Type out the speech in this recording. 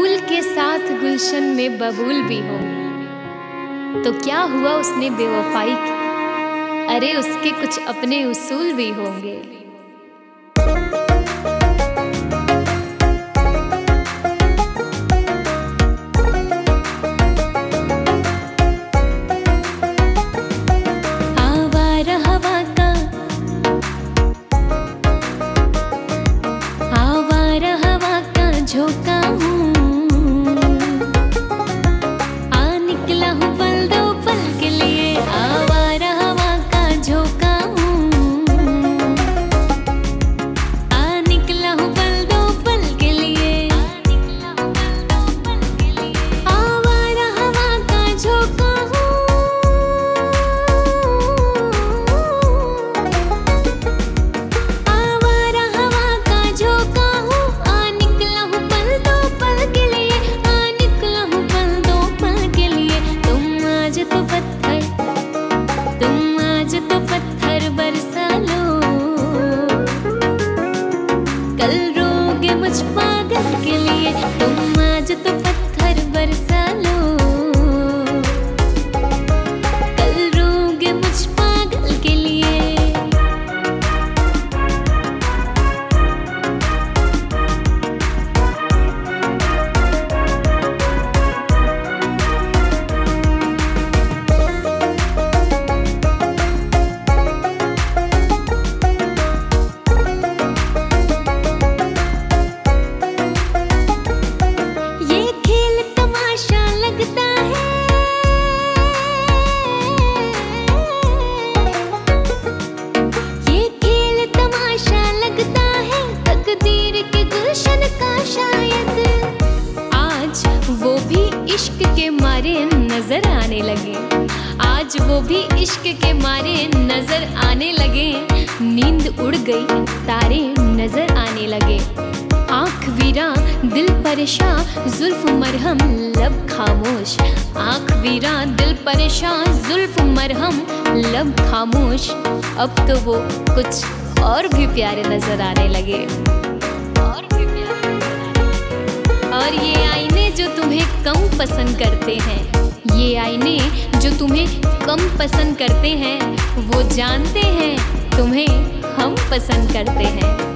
फूल के साथ गुलशन में बबूल भी हो, तो क्या हुआ उसने बेवफाई की? अरे उसके कुछ अपने उसूल भी होंगे। झोंका हूँ, आ निकला हूँ पल दो पल के लिए, आवारा हवा का झोंका हूँ, आ निकला हूँ पल दो पल के लिए, आवारा हवा का झोंका हूँ, आवारा हवा का झोंका हूँ, तो पत्थर बरसा लो, कल रोगे मुझ पागल के लिए, तुम आज तो पत्थर बरसा लो, कल रोगे मुझ पागल के लिए। वो भी इश्क के मारे नजर आने लगे, आज वो भी इश्क के मारे नजर आने लगे, नींद उड़ गई तारे नजर आने लगे, आँख वीरा दिल परेशान जुल्फ मरहम लब खामोश, आँख वीरा दिल परेशान जुल्फ मरहम लब खामोश, अब तो वो कुछ और भी प्यारे नजर आने लगे, और ये आईने जो तुम्हें कम पसंद करते हैं, ये आईने जो तुम्हें कम पसंद करते हैं, वो जानते हैं तुम्हें हम पसंद करते हैं।